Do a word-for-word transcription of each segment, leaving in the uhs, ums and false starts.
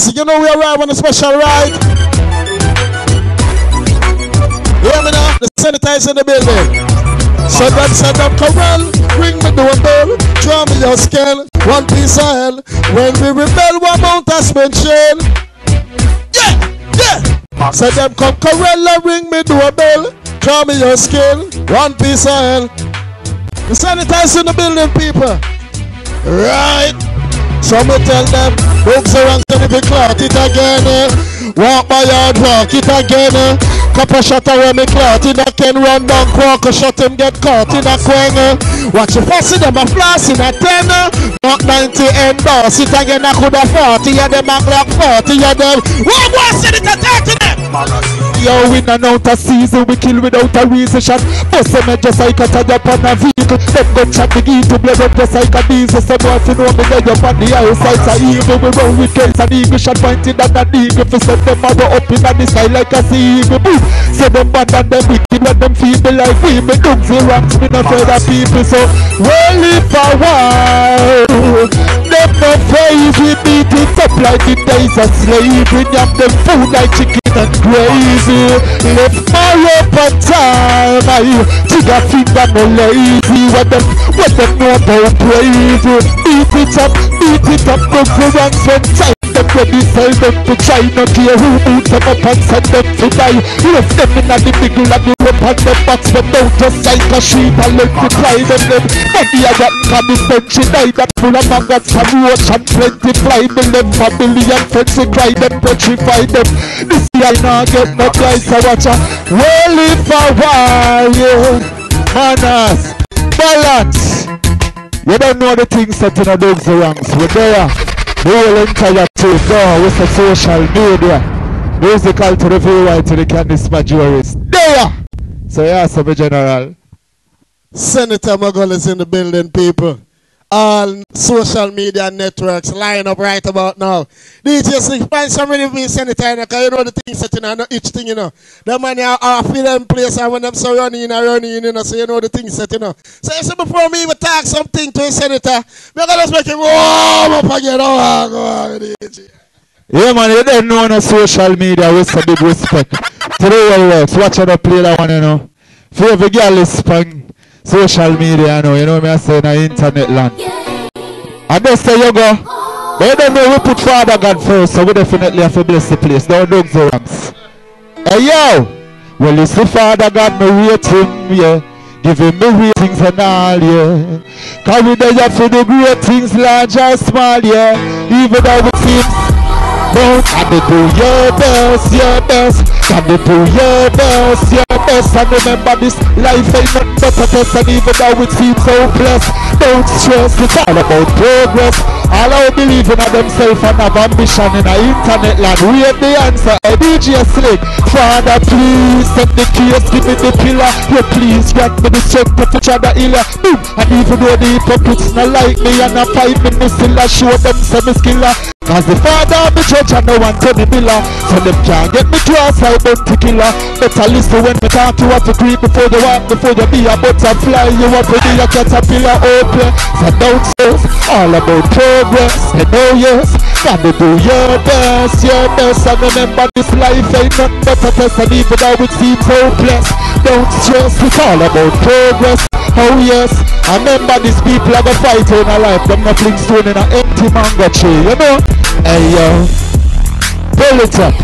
Easy, you know we arrive on a special ride. You hear me now? The sanitizer in the building. So them said them come on, ring me the bell, draw me your scale, one piece of hell. When we rebel, one mount has been chain. Yeah, yeah. So them come Corella, ring me the bell, draw me your scale, one piece of hell. The sanitizer in the building, people. Right. So me tell them, books around to the clout it again. Eh. Walk my yard, walk it again. Eh. Couple shot away me clout in a can run down quark, shot him get caught in a quang. Eh. Watch you fussy them a floss in a ten. Not ninety and boss it again, I could have forty of them a clock forty of them. What was it attack to them? Yo, we not out of season, we kill without a reason shot. Bust them just like a tag up on a vehicle. Them gun shot the geese to blood up just like a diesel. Some boys you know me dead up on the outside. So evil we run with kills and eagle shot pointed at an eagle. For set them out up in the sky like a sea eagle. Boom. So them bad and them wicked let them feeble like we. Me dogs the ranks, me not afraid of people. So we'll live for a while. Them no praise, we beat it up like the days of slavery. Yam them food like chicken and crazy. Left my up on time. I trigger finger no lazy. What them, what them know about praise. Beat it up, beat it up. Go for ranks when time. Them ready sell them to China. Care who boot them up and send them to die. Left them in the middle of the rope and them box them out just like a sheep and let me cry them them. Money I got can be spent she died that full of maggots and roach and plenty fly me them family and friends who cry them petrify them. This year I now get no price I watch her. We'll live for a while, yeah. Manners, balance. You don't know the things that in the dogs ranks. We're there. The whole entire thing go with the social media. Musical to the V Y to the Candice Majoris. There! So yeah, so my general. Senator Magol is in the building, people. All social media networks line up right about now. D J Slick, find somebody with me, Senator, because you know the things that you know, not each thing, you know. The man are, are feeling place and when them so running and running, you know, so you know the things that you know. So you see, before me even talk something to a senator, we're going to make him warm up again. Oh, go on, D J. Yeah, man, you don't know on social media with some big respect. Today, well, works. Watch how they play that one, you know. For every girl is span social media, you know, you know what I say in the internet land. And they say you go, but you don't know we put Father God first, so we definitely have to bless the place. Don't do the rams. Hey yo! Well, it's the Father God, me rate him, yeah. Give him the ratings and all, yeah. Cause we there for the great things, large or small, yeah. Even though it seems don't have to do your best, your best. Have to do your best, your best. And remember this life ain't nothing but a test. And even though it seems so blessed, don't stress, it's all about progress. All I believe in themselves and have ambition in the internet land. Read the answer, hey, D J Slick. Father, please set the case, give me the pillar. You please grant me the strength to push the iller. Boom! And even though the hypocrites not like me and I fight me, me still I show them some skiller. Cause the Father of the church and no one to the miller. So them can't get me to a side bounty killer. Better listen when me talk, you have to creep before you walk, before you be a butterfly. You have to be a caterpillar open. So don't stress, all about progress. And oh yes, gotta do your best, your best. And remember this life ain't nothing but a test. And even though it seems hopeless, don't stress, it's all about progress. Oh yes, I remember these people are gonna fight in a life. Them not fling stone in an empty mango tree, you know? Hey yo, pull it up.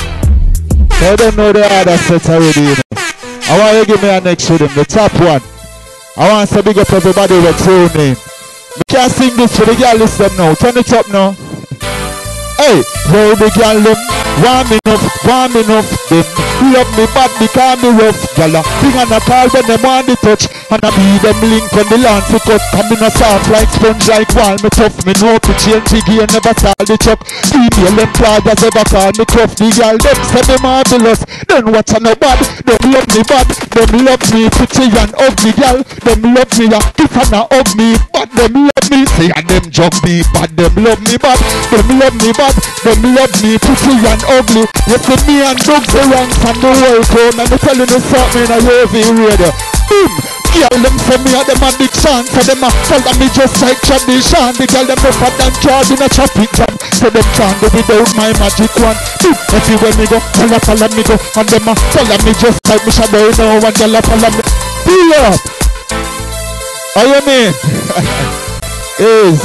I don't know the other set already, you know. I want you to give me a next rhythm, the top one. I want to big up everybody with true name. We can't sing this for the girl, listen now. Turn it up now. Hey, roll the girl them. Warm enough, warm enough. Them love me bad because me rough. Gala, thing and a call when them want the touch. And I be them link on the land to cut. Come in a soft like sponge like wall. Me tough, me know to change the gear, never stall the chuck. Female employers ever call me tough. The girl them say me marvelous. Then watch on no bad. Them love me bad. Them love me pretty and ugly girl. Them love me a if and a hug me. But them love me say and them jug me. But them love me bad. Them love me bad. Them love me pretty and ugly. You see me and dogs the ranks and the world home. And me telling you something in a U V radio. Boom! Girl them for me and them addiction. For them a follow me just like tradition. The girl them rougher than cars in a traffic jam. So them can't go without my magic wand. Everywhere me go, follow follow me go. And them a follow me just like me shadow. No one girl a follow me. Pull up. How you mean? Is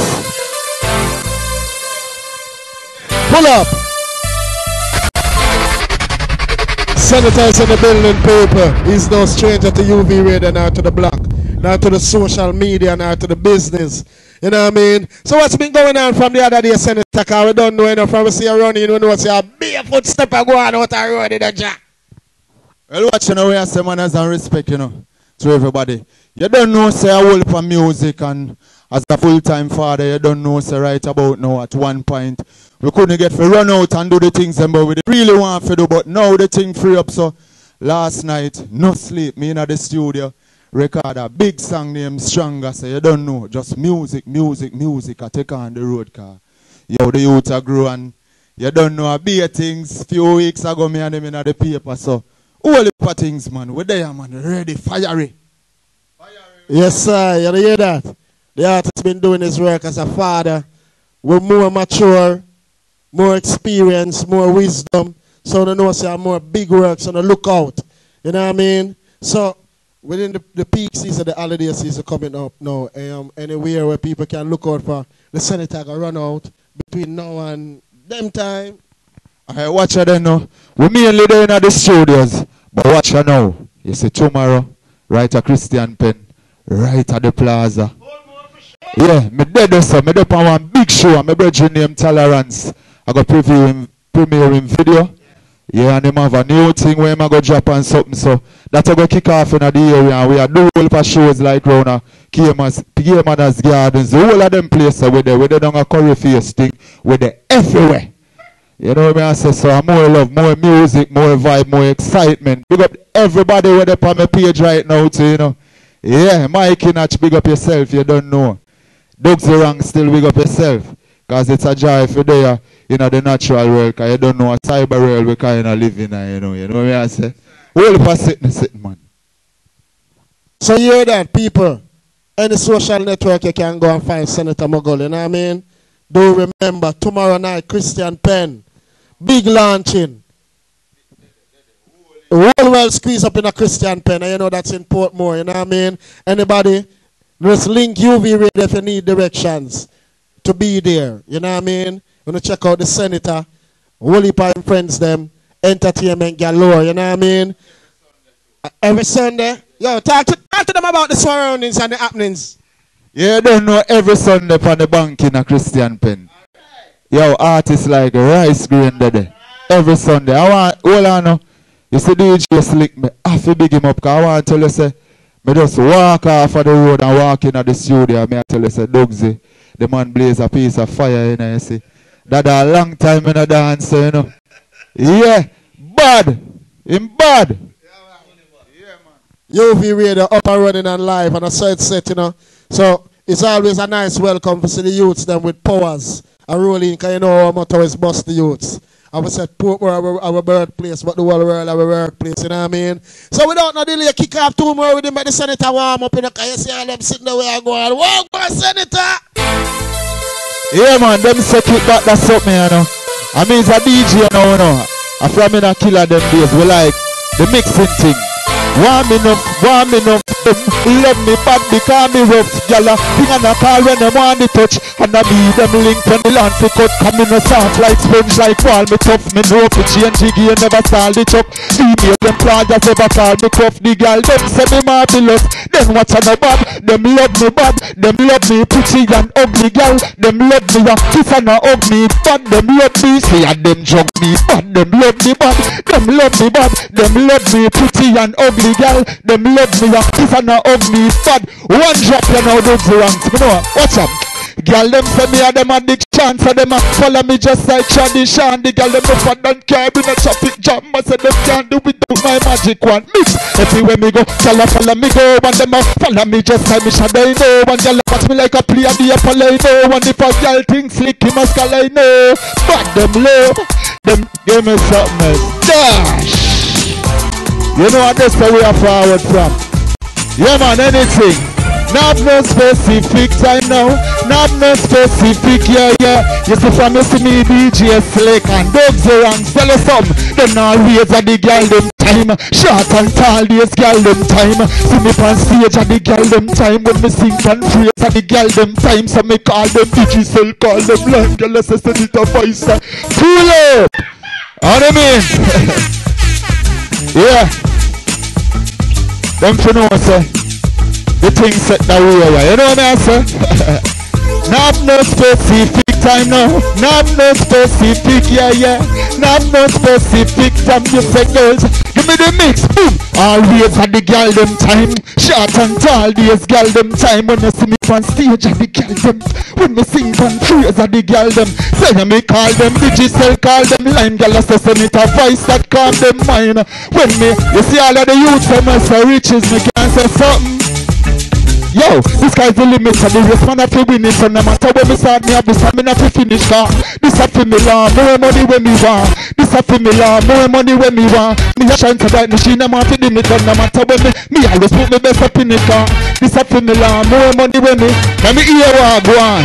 pull up. Sanitize in the building paper. He's no stranger to U V radio, not to the block, not to the social media, not to the business. You know what I mean? So what's been going on from the other day, Senator? Because we don't know enough from we see you running, we know see a barefoot stepper going out the road in the jack. Well, watch you know, we have some manners and respect, you know, to everybody. You don't know, say, I will for music, and as a full-time father, you don't know, say, right about now, at one point, we couldn't get to run out and do the things that we really want to do, but now the thing free up. So last night, no sleep, me in the studio, record a big song named Stronger. So you don't know, just music, music, music. I take on the road car. Yo, the youth are growing. You don't know, I be things. Few weeks ago, me and them in the paper. So all the things, man, we're there, man, ready, fiery. Fiery. Yes, sir. You hear that? The artist been doing his work as a father. We're more mature, more experience, more wisdom. So they know say more big works on the lookout. You know what I mean? So within the, the peak season, the holiday season coming up now, um, anywhere where people can look out for the Senator to run out between now and them time. I watch her then now. We mainly there in the studios. But watch her now. You see tomorrow, right at Christian Pen, right at the plaza. Yeah, me dead so me up on one big show. My brother named Tolerance. I got previewing, premiering video. Yeah, and them have a new thing where I go drop on something. So that's going to kick off in the area. And we are doing all of shows like round K-Manners Gardens. The whole of them places where they, where they don't have a curry face thing. Where they everywhere. You know what I say? So more love, more music, more vibe, more excitement. Big up everybody where they on my page right now too, you know. Yeah, Mikey Natch, big up yourself, you don't know. Doug's wrong, still big up yourself. Because it's a joy if you're there in the natural world. Because you don't know a cyber world we kind of live in, you know. You know what I say? All for sitting, sitting, man. So you hear that, people? Any social network you can go and find Senator Mogul, you know what I mean? Do remember, tomorrow night, Christian Pen. Big launching. The whole world squeeze up in a Christian Pen. And you know that's in Portmore, you know what I mean? Anybody? Just link U V radio if you need directions to be there. You know what I mean? You want to check out the Senator, Wooly Pine Friends them, entertainment galore, you know what I mean? Uh, every Sunday. Yo, talk to, talk to them about the surroundings and the happenings. Yeah, you don't know every Sunday on the bank in a Christian Pen. Yo, artists like Rice Green there. Every Sunday. I want, hold on now. You see D J Slick, me have to big him up because I want to tell you, say, me just walk off of the road and walk in at the studio. Me I tell you, say, Dougsy, the man blaze a piece of fire, you know, you see. That a long time in a dance, you know. Yeah, bad. Him bad. Yeah, man. U V radio up and running and live and a set set, you know. So it's always a nice welcome to see the youths them with powers and rolling, because you know our motto is bust the youths. I would say Portmore our, our birthplace, but the whole world our workplace, you know what I mean? So without no delay, kick off two more with him, but the Senator warm up in the car. You see all them sitting the way I go on. Walk by Senator! Yeah, man, them say kick back, that's something, you know. I mean, it's a D J now, you know. I from in a killer them days, we like the mixing thing. Warm enough, warm enough. Them love me bad because me rough, gyal. Thing and a call when them want the touch, and I be them link when the land fi cut. Come in a soft like sponge like wall. Me tough, me know fi change jiggy and never stall the chuck. Female them plan just ever call me cuff. The gyal them say me marvelous. Then watch on the bad. Them love me bad. Them love me pretty and ugly gyal. Them love me a kiss and a hug me bad. Them love me see and them jug me bad. Them love me bad. Them love me bad. Them love me pretty and ugly gyal. Them love me a kiss and a hug me bad. One drop you know those wrong. You know what's up? Girl them say me a them addiction, so them a follow me just like tradition. The girl them no fun and care in a traffic jam. I say them can't do without my magic one. Mix everywhere me go, girl a follow me go, and them a follow me just like me shadow know. And girl watch me like a player the apple I know. And if a girl think slick him a skull I know. But them low, them give me something else. Dash. You know what that's where we are forward from. Yeah man, anything. Not no specific time now. Not no specific, yeah, yeah. You see from you see me D J Slick and Dogs around. Tell us something. Them always at the girl them time. Short and tall days girl them time. See me on stage at the girl them time. When me sing and phrase at the girl them time. So me call them D J Slick, call them line. Girl I say send it a voice. Pull up. How do you mean? Yeah. Them for know say the thing set that way, you know what I say? Not no specific time now, not no specific, yeah, yeah. Not no specific time, you say girls, give me the mix, boom. Always at the girl them time, short and tall days girl them time. When you see me on stage at the girl them, when me sing and praise at the girl them. Say me call them digital, call them line, girl I say send it a voice that calm them mind. When me, you see all of the youths them I say riches, me can't say something. Yo, this guy's the limit and the race man have to win it. So no matter when me start me have this time me have to finish car. This have to me long, more money when me want. This have to me long, more money when me want. Me a shine to bright machine, I'm off the limit. And no matter when me, me always put me best up in the car. This have to me long, more money when me. Let me hear what I go on.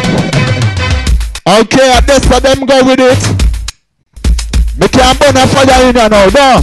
Okay, at this for them go with it. Me can't burn a fire in here now, no.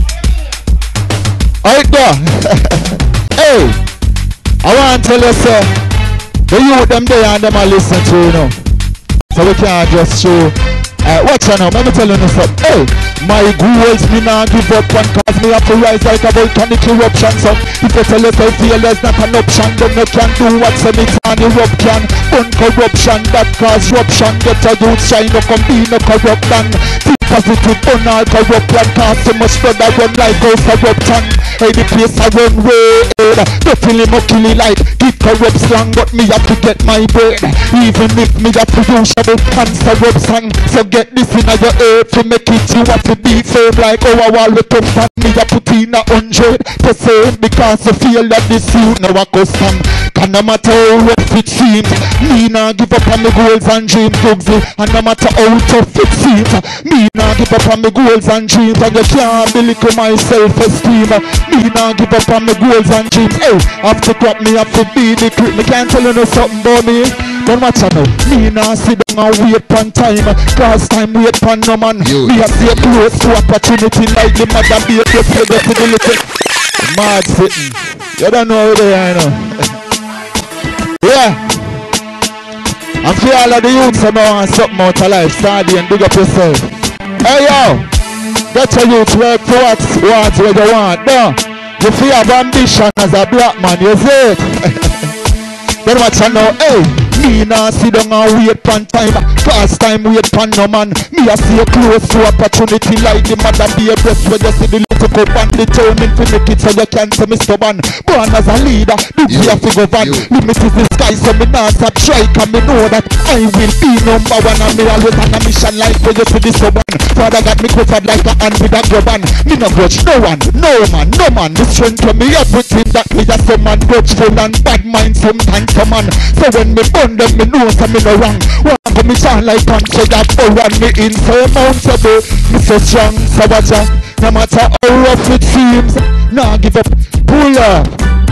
Alright there. Hey. I want to tell you, sir, the youth them there and them I listen to, you know. So we can't just show. Uh, watch out now, let me tell you something. Hey, my goals me not give up one cause me have to rise like a volcanic eruption. So if you tell yourself failure not an option, then you can do what semi-tan eruption. Uncorruption that cause eruption. Get a youth shine, no come be no corrupt man. Positive, on all corrupt and cause so much blood I run like house corruption. Hey, the place I run way, don't feel him or kill it like get corrupt slang, but me have to get my bread. Even if me have to use a cancer rub song. So get this in your ear to make it you have to be firm like our wall with tough and me have put in a hundred percent because I feel that this suit now a custom. Can no matter how rough it seems, me nah give up on my goals and dreams, Bugsy. And no matter how tough it seems, me nah give up on my goals and dreams. And you can't belittle my self-esteem. Me nah give up on my goals and dreams. Hey, have to crop me, have to be the creep. Me can't tell you no something about me. Don't watch out now. Me nah sit down and wait pon time. Cause time wait pon no man. You. Me a stay close to opportunity like the mother be a good figure to the little. Mad sitting. You don't know who they are, you know. Yeah. I'm for all of the youths who want something out of life. Start and dig up yourself. Hey yo, get your youth work for what what what you want. No, you feel have ambition as a black man, you see it. Then watch out now, hey. Me nah sit down and wait pon time. Cause time wait pon no man. Me a see close to opportunity like the mother be a breast where you see the little cup and determined to make it so you can say me stubborn. Born as a leader, do we have to go van. Limit is the sky so me nah stop try. Cause me know that I will be number one. And me always on a mission like where you see the stubborn. Father got me covered like a hand with a grubban. Me no grudge no one, no man, no man. The strength to me everything that me a some man grudgeful and bad mind sometimes come on. So when me burn them me know some me no wrong. One go me shine like country that for run me in so amount of it. Me so strong, so watch out. No matter how rough it seems, nah give up, pull up.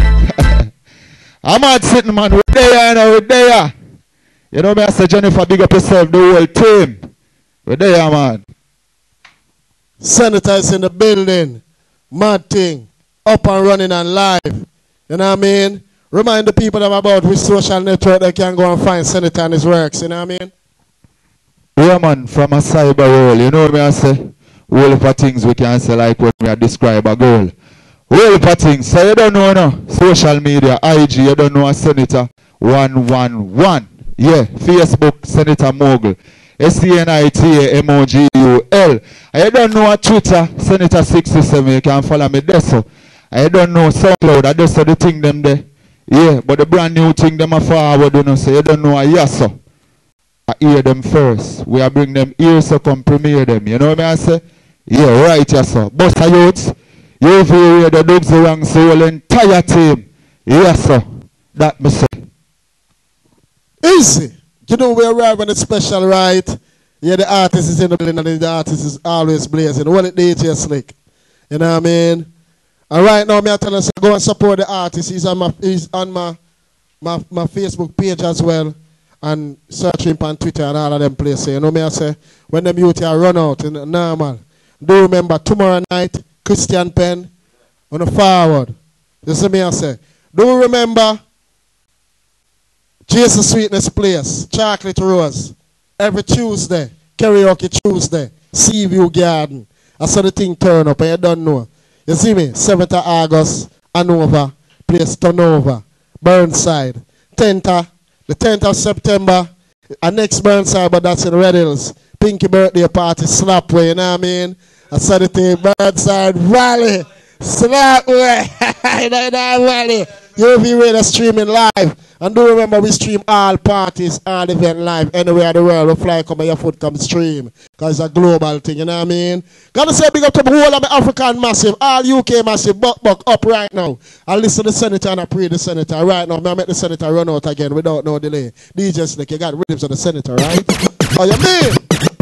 I'm out sitting man, we're there you know, we're there. You know me I say Jennifer big up yourself, the whole team. We're there man. Senators in the building, mad thing, up and running and live. You know what I mean? Remind the people them about which social network they can go and find Senator and his works, you know what I mean? Yeah man, from a cyber world, you know what I say? Whole of things we can say like when we are describe a girl. Whole of things, so you don't know no? Social media, I G, you don't know a Senator one one one. Yeah, Facebook, Senator Mogul. S E N I T A M O G U L. I don't know a Twitter, Senator sixty-seven, you can follow me there so. I don't know SoundCloud, I just saw the thing them there. Yeah, but the brand new thing them are forward, you know, so you don't know a yes, so. I hear them first. We are bring them here, so come premiere them. You know what I say? Yeah, right, yes, sir. Buster youths, you've hear the dogs around, so whole entire team. Yes, sir. That me say. Easy. You know, we arrive on a special, right? Yeah, the artist is in the building and the artist is always blazing. What it D J Slick. You know what I mean? And right now, me I tell us go and support the artist. He's on my he's on my my, my Facebook page as well. And search him on Twitter and all of them places. You know me I say, when them youth here run out in the normal. Do remember tomorrow night, Christian Penn on the forward. You see me I say. Do remember Jesus Sweetness Place, Chocolate Rose. Every Tuesday, karaoke Tuesday, Seaview Garden. I saw the thing turn up and you don't know. You see me? seventh of August, Hanover, place Turnover, Burnside. tenth, the tenth of September, our next Burnside, but that's in Red Hills. Pinky birthday party, Slapway, you know what I mean? I saw the thing, Burnside Valley, Slapway, you know that Valley. You'll be ready streaming live. And do remember we stream all parties, all event live, anywhere in the world. We fly come and your foot come stream. Because it's a global thing, you know what I mean? Gotta say big up to the whole of the African massive, all U K massive, buck buck up right now. I listen to the senator and I pray the senator. Right now, I make the senator run out again without no delay. D J Slick, you got rhythms of the senator, right? Oh, you mean?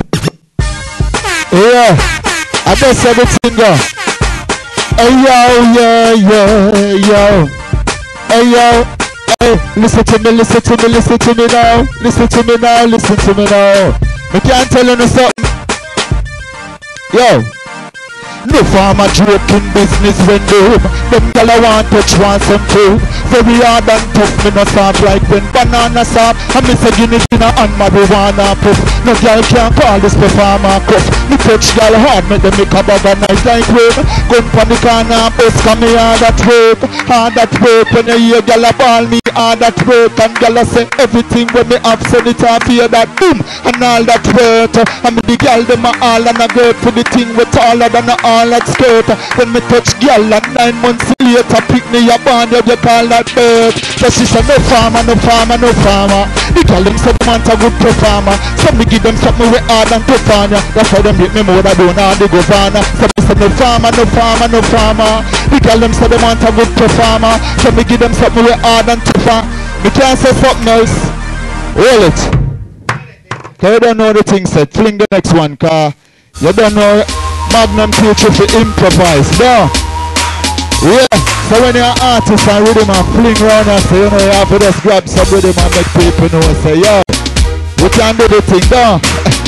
Yeah, I best everything go. Hey yo, yeah, yeah, yo. Hey yo. Hey, listen to me, listen to me, listen to me now. Listen to me now, listen to me now. I can't tell you something. Yo. No farmer joking business when do them gyal a want to try some too. Very hard and tough, me no soft like when banana soft. And me say guinea dinner and marijuana puff. No gyal can't call this performer cuff. Me touch gyal hard, make them make a bag of nice like wave. Gun pon the corner, bus come me hard at work. Hard at work when you hear gyal a ball me hard at work. And gyal a say everything when me have send it off here that boom. And all that work. And me the gyal them a all and a go for the thing with taller than a all that skirt. When me touch gyal and nine months later pick me a band you call that bird. So she said no farmer, no farmer, no farmer. The gyal them say them want a good performer. So me give them something with hard and tough on ya. That's why them hit me more than do now the governor. So me say no farmer, no farmer, no farmer. The gyal them say them want a good performer. So me give them something with hard and tough on. Me can't say something else. Hold it. Cause you don't know the thing said. Fling the next one, cause you don't know Magnum future for improvise. No. Yeah. So when you're an artist and rhythm and fling round and say, you know, you have to just grab some rhythm and make people know and say, yo, we can do the thing, no?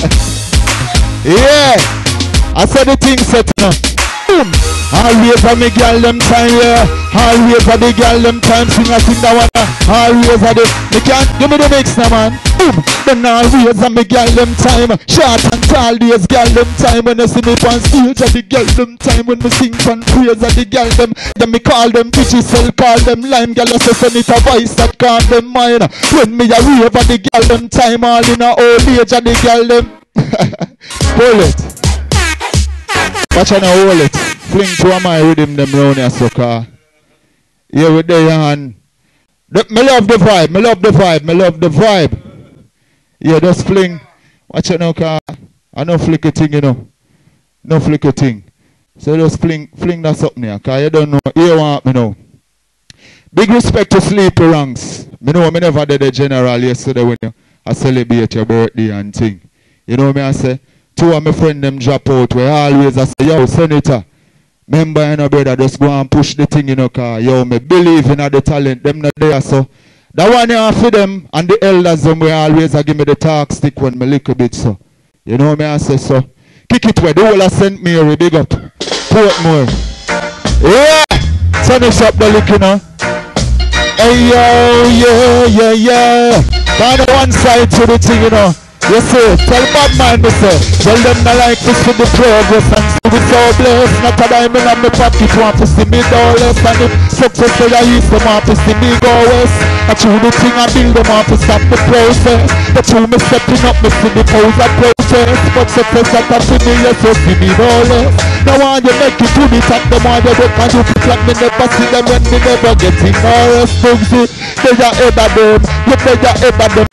Yeah. I said the thing set, no? Boom. Always a me girl them time, yeah. Always a the girl them time. Sing a sing that one. Always a the. Me can't give me the mix now, man. Boom. Then always a me girl them time. Short and tall days girl them time. When you see me on stage, a the girl them time. When me sing and praise a the girl them. Then me call them pitchy cell, call them lime. Girl I say send it a voice that call them mine. When me a rave a the girl them time. All in a old age a the girl them. Pull it. Watch and hold it. Fling to my rhythm them round here, so car. Here with the hand. Me love the vibe, me love the vibe, me love the vibe. Yeah, just fling. Watch it now, car. I no flick a thing, you know. No flick a thing. So just fling, fling that something here, car you don't know. You want me know. Big respect to Sleepy Ranks. Me know me never did the general yesterday when you I celebrate your birthday and thing. You know me I say? Two of my friends them drop out where always I say, yo, senator. Remember, you know, brother, just go and push the thing, you know, cause, yo, me believe in the talent, them not there, so. That one you for them, and the elders, them will always give me the talk stick when me little bit, so. You know me, I say, so. Kick it where the whole of Saint Mary, big up. Portmore. Yeah! Turn this up the lick, you know. Hey, yo, yeah, yeah, yeah. Down the one side to the thing, you know. Yes sir, tell bad mind me sir. Tell them not like to see the progress and see we so blessed. Not a diamond on my pocket, want to see me dollars. And if success for your youth, them want to see me go west. I chew the thing I build, them want to stop the process. But through me stepping up, me see the pose of process. But success that I see me, yes, so see me dollars. Now want you make it to the top, them want you work and you feel like me never see them when me never get in. Or else, Bugsy, they are ever them. You they are ever them.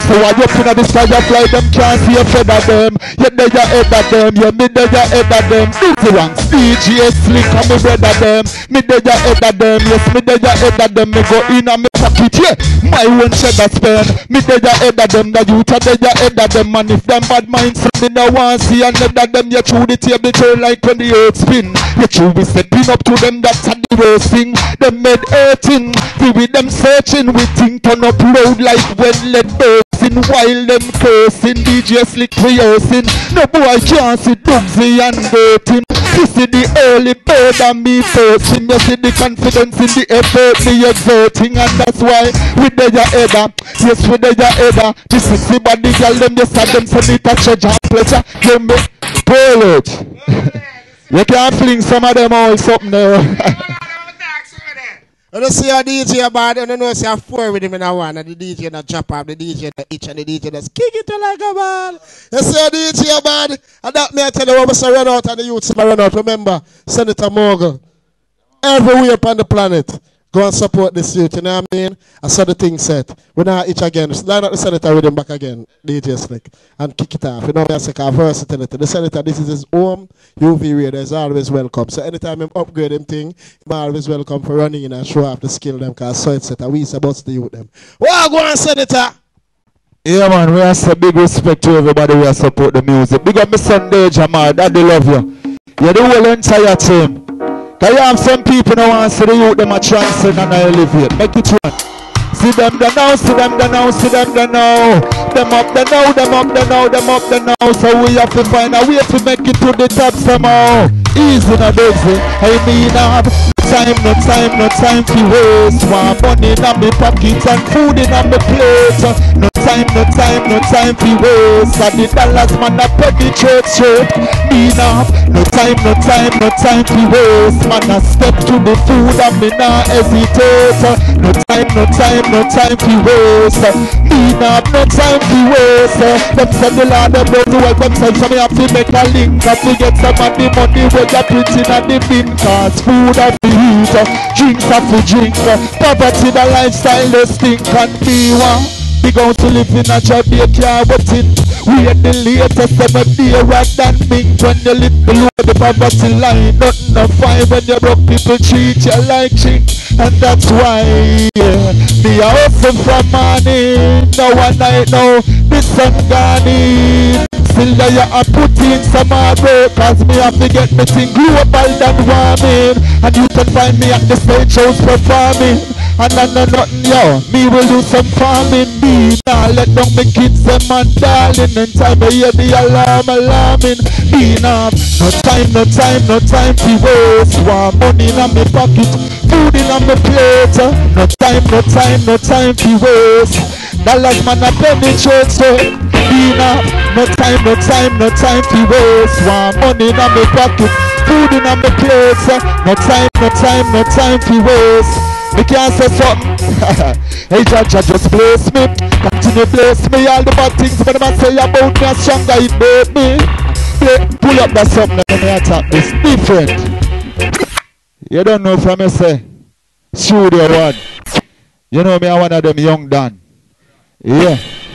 So I up in the sky of fly them can't see a feather them. You there you head of them, you me there you head of them. Easy ranks, D J Slick and me brother them. Me there you head of them, yes me there you head of them. Me go in and me pocket, yeah. My own shed a spend. Me there you head of them, the youth are there you head of them. And if them bad minds, so me no want see another them. You through the table turn like when the earth spin. You true we stepping up to them, that's a the worst thing. Them made hurting, we with them searching. We think turn up road like when let bursting. While them cursing, D J Slick rehearsing. No boy can't see Dugsy and dating. You see the early bird and me first. You see the confidence in the effort me exerting. And that's why we there your header. Yes we there your header. The sexy body girl them just had them for me to treasure and pleasure. You me pull it. You can't fling some of them all something there. And you see a D J bad, and you know see a four with him in a one, and the D J that chop up, the D J that itch, and the D J that's kick it like a ball. You see a D J bad, and that me I tell you what was run out, and the youths run out. Remember, Senator Morgan, everywhere upon the planet, go and support this youth, you know what I mean? I saw the thing set. We're not itch again. Line up the Senator with him back again, D J Slick, and kick it off. You know what I say, versatility. The Senator, this is his home. U V radio is always welcome. So anytime him upgrade him thing, him always welcome for running in and show off the skill them, because so it's set. And we about the youth them. Well, go on, Senator. Yeah, man, we have some big respect to everybody who support the music. Big up my Sunday, Jamal. Daddy love you. You're the whole entire team. Because you have some people who want to see the youth them a transcend and elevate. Make it run. See them there now, see them there now, see them there now. Them up there now, them up there now, them up there now. So we have to find a way to make it to the top somehow. Easy no dozy, I mean I have time, no time, no time to waste. Want money in my pocket and food in my plate. No time, no time, no time to waste. And the dollars man I penetrate straight. Me now, no time, no time, no time to waste. Man I step to the food and me not hesitate. No time, no time, no time to waste. Me now, no time to waste. Them say the Lord them don't do well themselves, so me have to make a link up to get some of the money where you put in at the bin. Cause food of the eat, drinks of the drink, poverty the lifestyle they stink and be one. Big out to live in a Jamaica waiting. We are the latest seven day right than big. When you live below the poverty line, nothing to find when you broke people treat you like chink. And that's why, yeah, me a hustle from morning. No one night now, the sun gone in. Still there you are putting some hard work, cause me have to get me thing global than warming. And you can find me at the stage shows performing. And I know nothing, yo, me will do some farming. Me now let down my kids them and darling. And time I hear the alarm alarming. Me now, no time, no time, no time to waste. Want money in my pocket, food in my plate. No time, no time, no time to waste. Dollars man a penetrate so. Me now, no time, no time, no time to waste. Want money in my pocket, food in my plate. No time, no time, no time to waste. Me can't say something. Hey Jaja, just bless me. Continue bless me. All the bad things when I say about me, as stronger it made me. Play, pull up that something and me attack this different. You don't know from me say studio one. You know me, I'm one of them young Dan. Yeah.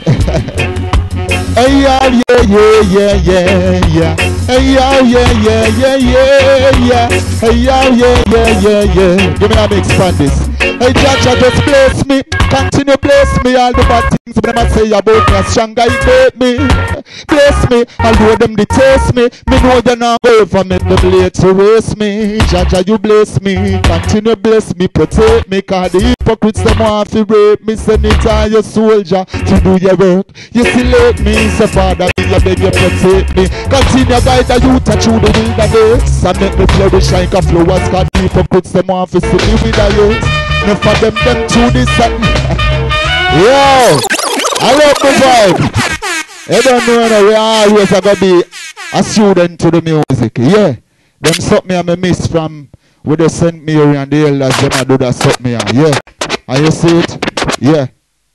Hey yeah, yeah, yeah, yeah, yeah. Hey yeah, yeah, yeah, yeah, yeah, yeah. Hey yeah, yeah, yeah, yeah, yeah. Give me a mix on this. Hey Jaja, just bless me. Continue bless me. All the bad things when I say about me, as stronger it made me. Bless me. Although them detest me, me know you're not over me. The blade to race me. Jaja, you bless me. Continue bless me, protect me. Cause the hypocrites them want to rape me. Send it on your soldier to do your work. You still hate me, so Father, me I beg you protect me. Continue guide the youth through the wilderness and make me flourish like a flowers. Cause the hypocrites them want to see me with a youth. No for them, them through this and yo, I love the vibe. I don't know no, we always are gonna be a student to the music. Yeah, them something me and me miss from with the Saint Mary and the elders. Them I do that something me. Yeah, and you see it. Yeah.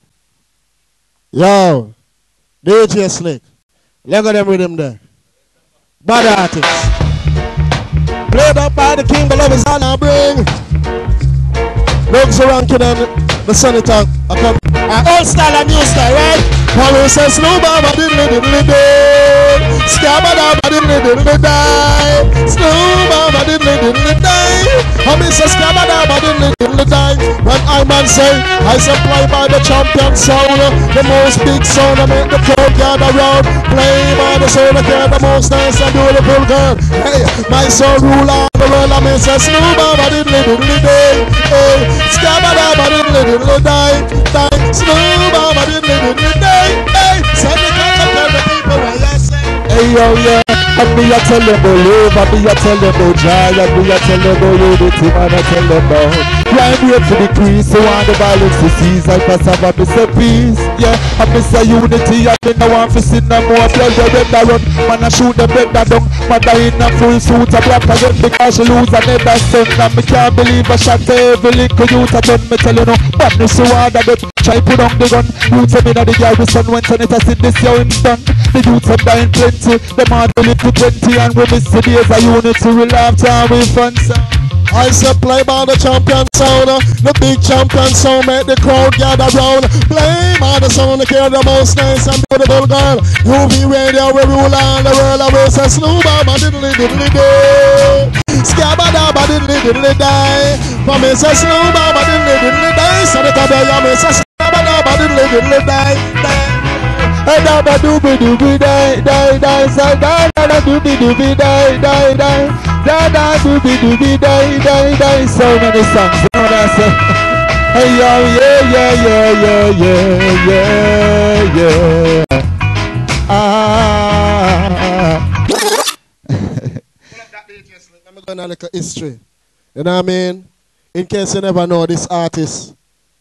Yo, D J Slick, look at them rhythm there. Bad artists. Played up by the king, but love is all I bring. Dogs are ranking and the Senator. I come. Uh, old style and new style, right? Mommy says no mama diddly diddly day. Scabba dabba diddly diddly die. Snow mama diddly diddly die. Mommy says scabba dabba diddly diddly die. When I man say I supply by the champion sound, the most big sound I make the crowd gather round. Play by the sound I care the most nice and beautiful girl. Hey, my soul rule all the world. I miss a snow mama diddly diddly day. Hey, scabba dabba diddly diddly die. Die, snow mama diddly diddly day. Hey, send the cat to tell the people what you say. Hey yo, yeah, I be a tell them about love, I be a tell them about joy, I be a tell them about unity, man, I tell them about crime rate to decrease, so on the violence to cease, I pass up, I miss a peace, yeah, I miss a unity, I me no want to see no more blood, where red that run, man, I shoot them red that down, mother in a full suit, I black again because she lose another son, and me can't believe I shot every little youth, I done me tell you no, but me so hard that they try put on the gun, you tell me that the girl with son went and it has seen this year in done, the youths are dying plenty, them hard to live to twenty, and we miss the days of unity, we laugh time, we fun sound. I supply by the champion sound, the big champion sound make the crowd gather round. Play by the sound, the care the most nice and beautiful girl. U V radio, we rule on the world, and we say Snow Mama diddly diddly day. Scabba dabba diddly diddly die. For me say Snow Mama diddly diddly die. So the top of your me say Scabba dabba diddly diddly die. Hey, dabba dooby dooby die, die, die, so da da da dooby dooby die, die, die, da da dooby dooby die, die, die. So many songs, you know what I say? Hey yo, yeah, yeah, yeah, yeah, yeah, yeah, yeah. Ah. I'm going to look at history. You know what I mean? In case you never know, this artist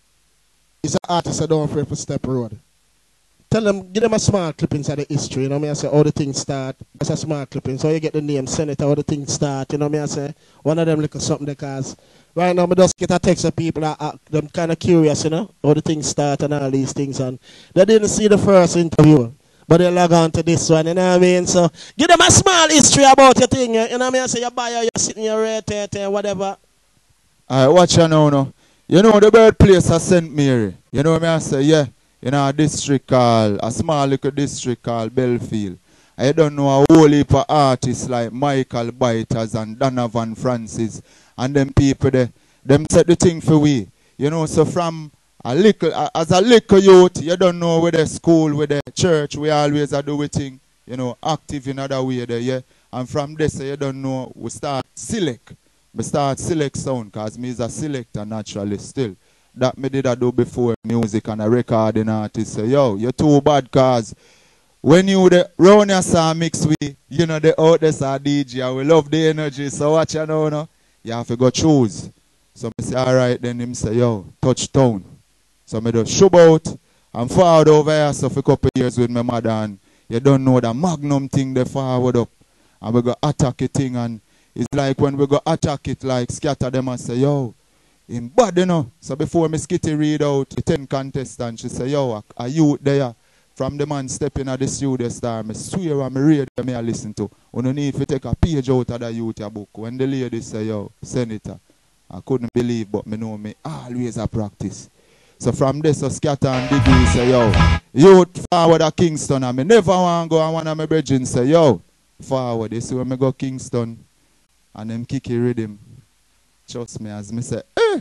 is an artist that don't afraid for step road. Tell them, give them a small clip inside the history, you know me I say, how the things start. That's a small clipping, so you get the name Senator, how the things start, you know me I say. One of them look at something because right now I just get a text of people that are them kind of curious, you know, how the things start and all these things. And they didn't see the first interview, but they log on to this one, you know what I mean? So give them a small history about your thing, you know what I mean? I say, you buy or you're sitting here, right, whatever. All right, watch you now, no. You know the birthplace of Saint Mary, you know what I say, yeah. In a district called, a small little district called Belfield. I don't know a whole heap of artists like Michael Biters and Donovan Francis and them people there. Them set the thing for we. You know, so from a little, as a little youth, you don't know where the school, where the church, we always are doing thing, you know, active in other way there, yeah. And from this, you don't know, we start select. We start select sound, because me is a selector naturally still. That me did I do before music and a recording artist say, yo, you're too bad cause when you the round your song mix with, you know, the out there say D J, I will love the energy, so watch you know, no? You have to go choose. So I say, alright, then him say, yo, touchdown. So I just shove out and forward over here so for a couple of years with my mother and you don't know the magnum thing they forward up. And we go attack it thing and it's like when we go attack it like scatter them and say, yo, in bad, you know. So before Miss Kitty read out the ten contestants, she say, yo, a, a youth there from the man stepping at the studio star. I swear I'm radio me I listen to. You don't need to take a page out of the youth book. When the lady say, yo, Senator, I couldn't believe, but me know me always a practice. So from this, so Scatter and Diggy say, yo, youth forward at Kingston. And me never want to go and one of my brethren say, yo, forward. You see when me go Kingston and them kicky rhythm. Trust me, as me say, eh.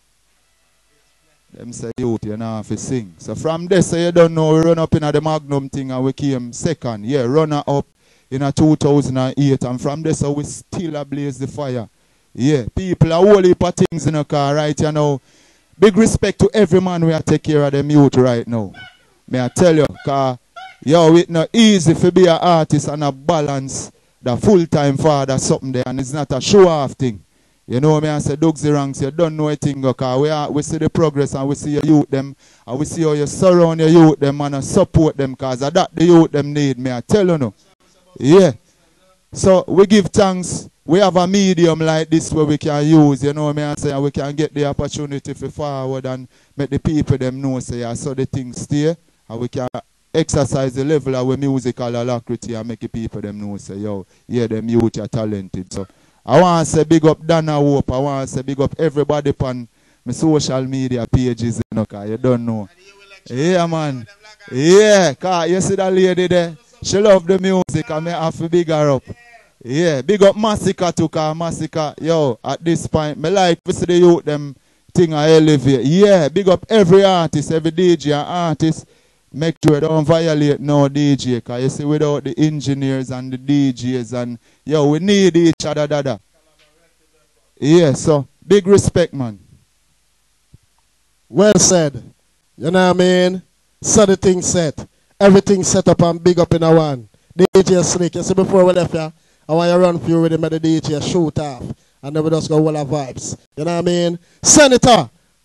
Them say, youth, you know, have to sing. So from this, so you don't know, we run up in the Magnum thing and we came second. Yeah, runner up in a two thousand eight. And from this, so we still ablaze the fire. Yeah, people are whole heap of things in the car right you know. Big respect to every man we are take care of them youth right now. May I tell you, because, yo, it's not easy to be an artist and a balance the full-time father something there. And it's not a show-off thing. You know me, I say, Dougsy Ranks, you don't know a thing, because we, are, we see the progress and we see your youth them, and we see how you surround your youth them and support them, because that the youth them need, me I tell you no. Yeah. So we give thanks. We have a medium like this where we can use, you know me I say, and we can get the opportunity to forward and make the people them know, say, I saw the things stay, and we can exercise the level of our musical alacrity and make the people them know, say, yo, yeah, them youth are talented. So I want to say big up Dana Hope. I want to say big up everybody on my social media pages, you know, because you don't know. Yeah, man. Yeah, cause you see that lady there? She love the music and me have to big her up. Yeah, big up Massacre too, cause Massacre, yo, at this point, me like to see the youth them thing I elevate. Yeah, big up every artist, every D J and artist. Make sure don't violate no D J, cause you see without the engineers and the D Js and yo, we need each other, dada. Yeah, so big respect, man. Well said. You know what I mean? So the thing set. Everything set up and big up in a one. D J Slick, you see before we left here, I want you to run through with him at the D J shoot off. And then we just go all our vibes. You know what I mean? Senator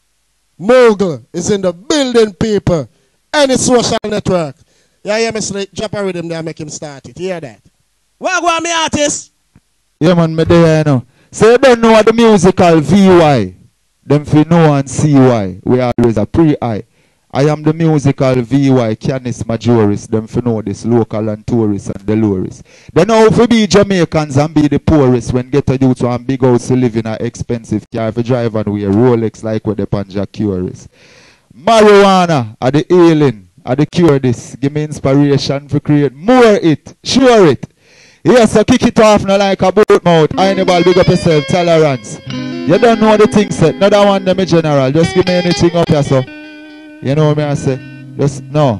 Mogul is in the building, people. Any social network. Yeah, hear me Slick? Drop a rhythm there and make him start it. You hear that? What go on, me artist? Yeah, man, me there, you know. So you don't know what the musical V Y. Them fi know and see why. We always a pre-I. I am the musical V Y, Canis Majoris. Them fi know this, local and tourists and the lowest. They know if we be Jamaicans and be the poorest when get a youth and big house to live in an expensive car. If you drive and wear Rolex like with the Panja Curies. Marijuana are the healing, are the cure this. Give me inspiration for create more it, sure it. Yes, so kick it off now like a boat mouth. I ain't about big up yourself, tolerance. You don't know the thing set. Not that one them in general. Just give me anything up here, so. You know what I say? Just no.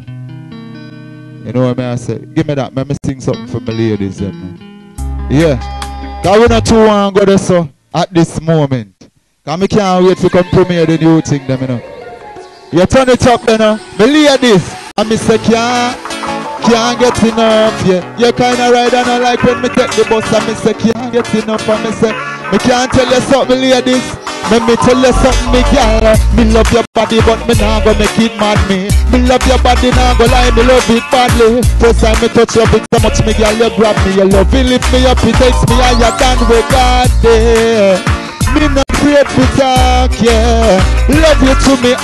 You know what I say? Give me that. Let me sing something for my ladies then, man. Yeah. Cause we not too long go there, so at this moment. Cause I can't wait to come premiere the new thing them, you know. You turn it up, you know. My ladies. And me say can't Can't get enough, yeah. You kinda ride and I like when me take the bus and me say can't get enough and me say me can't tell you something, ladies. Let me tell you something, me girl. Me love your body, but me nah go make it mad me. Me love your body, nah go lie, me love it badly. First time me touch your bit so much, me girl, you grab me. You love it, lift me up, it takes me higher than we got there. Me not afraid to talk, yeah. Love you to me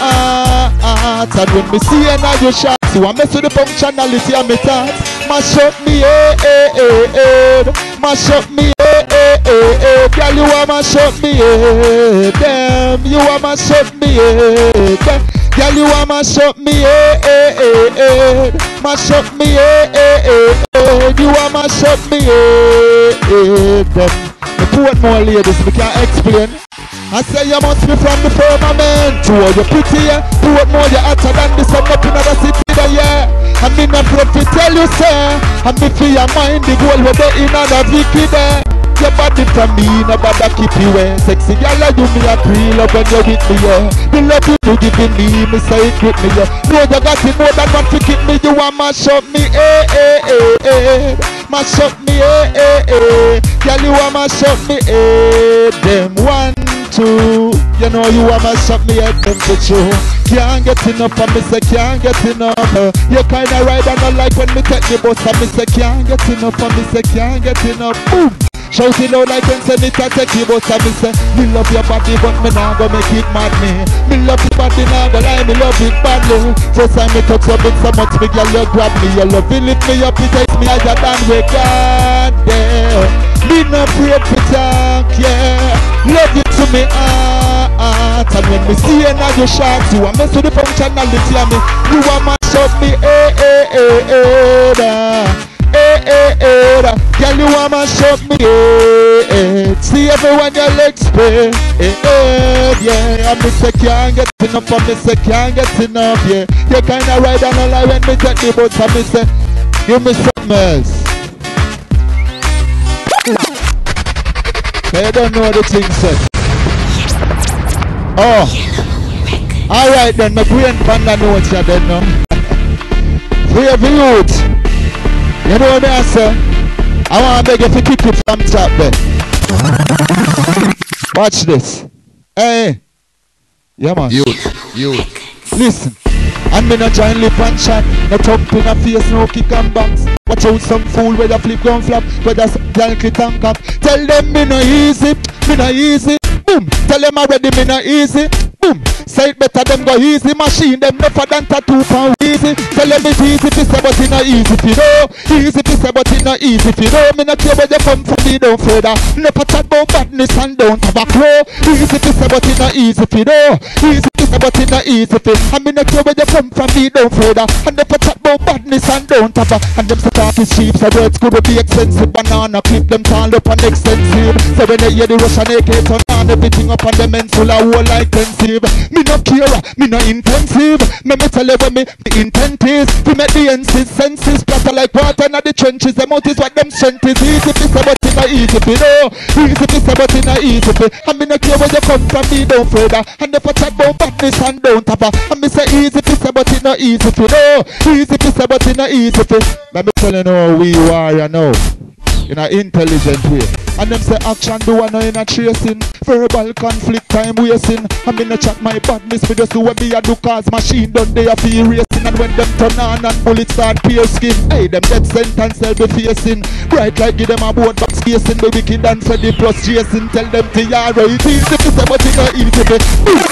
heart. And when me see you now you shot, so I mess with the functionality of me thoughts. Mash up me, eh, eh, eh, eh. Mash up me, eh, eh, eh, eh. Girl, you are mash up me, eh. Damn, you are mash up me, eh. Damn. Girl, you are mash up me, eh, eh, eh, eh. Mash up me, eh, eh, eh, eh. You are mash up me, eh, eh, damn. The poet more ladies, we can't explain. I say you must be from the firmament. To all you pretty, yeah. Poet more you hotter than the sun up in other city there, yeah. I'm in a profit, tell you, sir. I'm if your mind, the goal we're there in another Vicky there. Your body from me, nobody keep you away. Sexy girl, like you me a pre-love when you're with me, yeah. The love you giving me, me say it with me, yeah. No, you got it more than one to keep me. You want mash up me, eh, eh, eh, eh. Mash up me, eh, eh, eh. Girl, you want mash up me, eh. Them one, two. You know you want mash up me, eh, them to two. Can't get enough, and me say can't get enough. Uh, you kinda ride and I like when me take the bus, and me say can't get enough, and me say can't get enough. Boom. Shout it out like when send it and take you bus and me say me love your body but me nah go make it mad me. Me love your body nah go lie, me love it badly. First time me touch your bit so much me girl you grab me. You love it lift me up, it takes me higher than we got there. Me no afraid to talk, yeah. Love you to me heart. And when me see you now you shock you I mess with the functionality of me. You want mash up me, eh, eh, eh, eh, eh. Eh, eh, eh, da. Girl, you want to show me, eh, eh. See everyone your legs spray, eh, eh, yeah. I miss I can't get enough, I miss I can't get enough, yeah. You kinda ride on a lie when me take the boat, I miss it. Give me something else. You don't know the thing set. Oh, alright then, my brain panda notes you then now. For every youth. You know what I say? I want to beg you to kick it from top there. Watch this. Hey. Yeah, man. Youth. Youth. Listen. And me no join lip and chat. No thump in a face, no kick and box. Watch out some fool whether flip gun flap, whether girl clit and cock. Tell them me no easy, me no easy. Boom. Tell them already me no easy. Boom. Say it better them go easy. Machine them never than tattoo pound easy. Tell them it's easy to say but it not easy for you know. Easy to say, but it not easy for you know. Me not care where you come from, me don't further. Never chat about badness and don't have a clue. Easy to say, but it not easy for you know. Easy to say, but it not easy for. And me not care where you come from, me don't further. And never chat about badness and don't have a. And them say talk is cheap, so words could be expensive. Banana clip them tall up and extensive. So when they hear the Russian A K turn on everything up on the men full of war like intensive. Me no care, me no intensive. Me me tell you what me the intent is. We make the enses senses splatter like water in the trenches. The mouth is what them strength is. Easy to say but it not easy to know. Easy to say but it not easy to. And me no care where you come from, me don't further. And if I chat about badness and don't have a. And me say easy to say but it not easy to know. Easy to say but it not easy to. Let me tell you now we warrior now. In an intelligent way. And them say action do one in a tracing. Verbal conflict time wasting. I'm in a chat my badness for just do what me a do cause machine done they a feel racing. And when them turn on and bullets start piercing. Hey them death sentence they'll be facing. Bright like give them a board box casing. The wicked and Freddy plus Jason. Tell them to yard right easy to say but it not easy to.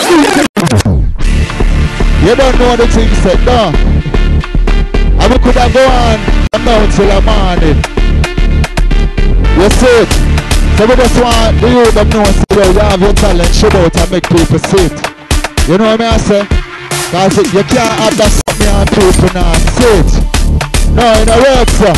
You don't know the thing said no. And we could have go on from now till the morning. You see it? So we just want the youth them know so you have your talent, show out and make people see it. You know what I mean I say? Cause it, you can't have that something on people now see it. No, it don't work sir.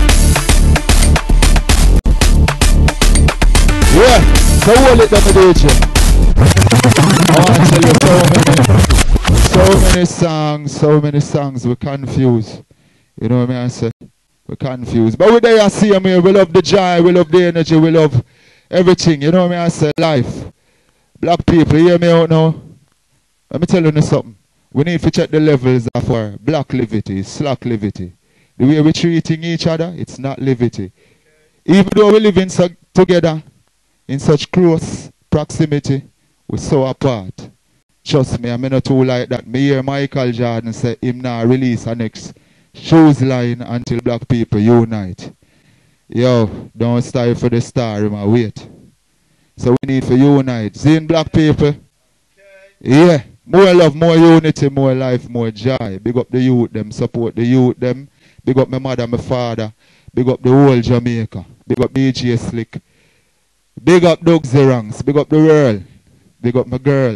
Yeah, so hold it down the D J. I want to tell you so many, so many songs, so many songs we're confused. You know what I mean I say? We're confused. But we're there, I see them here. We love the joy, we love the energy, we love everything. You know what I mean? I say life. Black people, you hear me out now? Let me tell you something. We need to check the levels of our black livity, slack livity. The way we're treating each other, it's not livity. Even though we live in so together, in such close proximity, we're so apart. Trust me, I'm not too like that. Me hear Michael Jordan say him now release our next shoes line until black people unite. Yo, don't start for the star, man. Wait. So we need to unite. Seeing black people? Okay. Yeah. More love, more unity, more life, more joy. Big up the youth, them. Support the youth, them. Big up my mother, my father. Big up the whole Jamaica. Big up D J Slick. Big up Doug Zerangs. Big up the world. Big up my girl.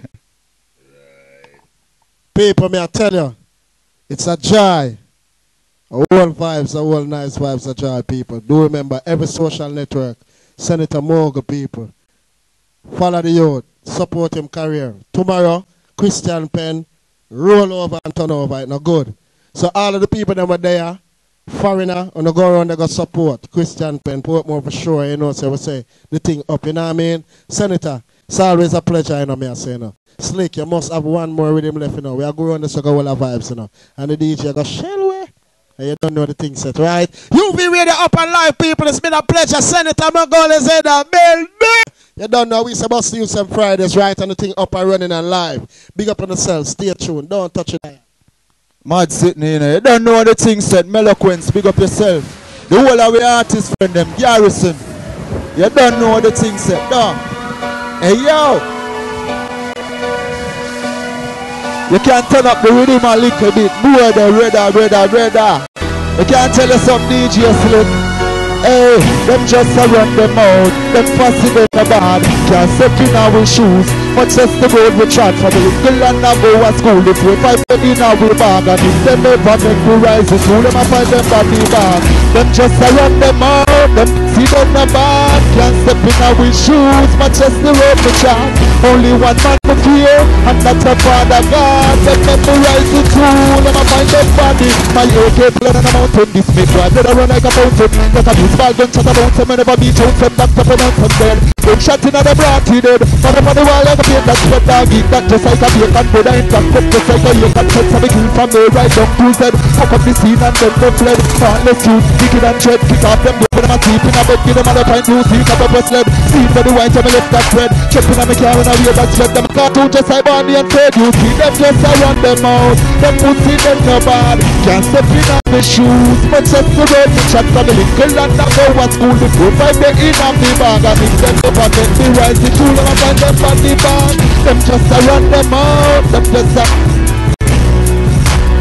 People, may I tell you, it's a joy. All vibes, all nice vibes, a joy, people. Do remember, every social network, Senator Morgan, people. Follow the youth. Support him career. Tomorrow, Christian Penn, roll over and turn over. It's not good. So all of the people that were there, foreigner, and they go around, they got support. Christian Penn, Portmore for sure, you know, so we say the thing up, you know what I mean? Senator, it's always a pleasure, you know me I say, you know. Slick, you must have one more rhythm left, you know. We are going on the circle with our vibes, you know. And the D J go, shell away. And you don't know the thing set, right? You be ready up and live, people. It's been a pleasure. Senator Mongolia said that, Bill, you don't know, we supposed to use some Fridays, right? And the thing up and running and live. Big up on yourself. Stay tuned. Don't touch it. Mad sitting in there. You don't know the thing said. Meloquence, big up yourself. The whole of the artist friend them. Garrison. You don't know the thing said. No. Hey, yo. You can turn up the rhythm a little bit. More than redder, redder, redder. You can't tell us some D J Slick. Hey, them just a run them out. Them fussy them the bad. Can't step in our shoes. Much as the road we trod for the little and now go to school. If we fight them in our bag and if them ever make we rise to school, them a find them body bag. Them just a run them out. Them see them the bad. Can't step in our shoes. Much as the road we trod. Only one man to fear, and that's the Father God. Them make we rise to school. Them a find them body. My A K blood on a mountain. This make drive. They run like a fountain. Like a ball gun shot about them and never beat out them. That's the pronounced from dead. Them shot in the brat he dead. But up on the wall like a paint that sweat dog eat. That just like a bacon bread and that step just like a yoke. And sets a big hill from there right down to Z. Fuck up the scene and then they fled. Heartless youth, wicked and tread. Kick off them, whip them and sleep in a bed. Give them a pint to sleep up up a sled. See for the white and me left that thread. Jumping on the car and I wear that sled. Them cartoon just like Barney and Fred. You see them just around them out. Them pussy them no bad. Can't step in on the shoes. But just the road to chat from the little and that go at school. The food five they in on the bag. And if them never get the rise the tool and I find them on the bag. Them just a run them out. Them just a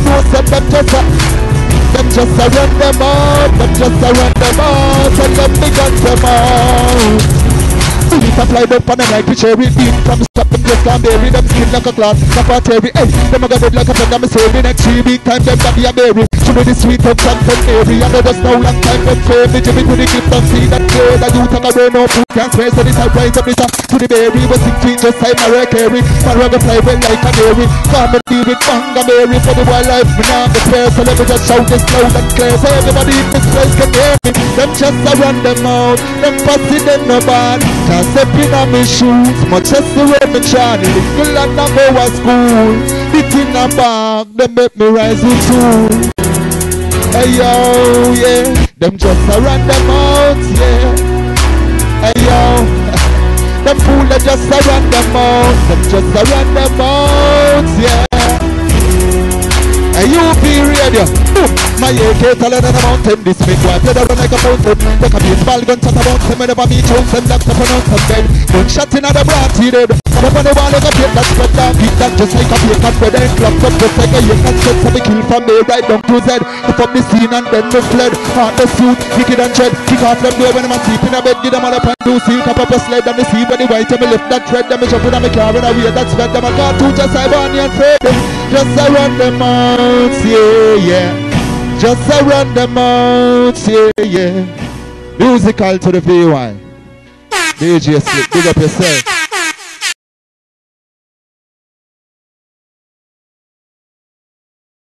know said them just a, them just a run them out, them just a run them out, and them big on them out. Police apply up on them like the cherry beat. From stop them just can't bury them skin like a cloth. Cap a terry, hey, them a got it like a friend. I'm a saving next three big time them body a berry. Show me the sweet of San Mary. And I just know long time them fame. Me Jimmy to the clip and see that girl. That you take a brain no food can't spray. So this I rise up this up to the berry. Was sixteen just like Mariah Carey. My rugger fly well like a berry. Come and deal with Banga Mary. For the wildlife me now the spare. So let me just shout this loud and clear. So everybody in this place can hear me. Them just a run them out. Them fussy them no bad. Step in on my shoes, much as the way me try. Little and I go to school. It in a bag, they make me rise with two. Hey yo, yeah. Them just a run them out, yeah. Hey yo. Them fool they just a run them out. Them just a run them out, yeah. Hey you be radio. My A K taller than a mountain. This big wife, let her run like a fountain. Take a baseball gun, shot a bounce. Whenever me choose them, that's a pronounce them dead. One shot in the brat, he dead. Come up on the wall like a plate, that's spread down. Keep that just like a bacon bread. And clocked up just like a yank and set. So me kill from me right down to Z. Up up the scene and then me fled. Heart the suit, wicked and dread. Kick off them there when I'm asleep in a bed. Give them all up and do seal. Cap up a sled and the sea when the white. And me lift that thread. Then me jump in on me car and I wear that spread. Them a cartoon just like Bonnie and Fred. Just I run them out, yeah, yeah. Just a random out, yeah, yeah. Musical to the V Y. D J Slick, big up yourself.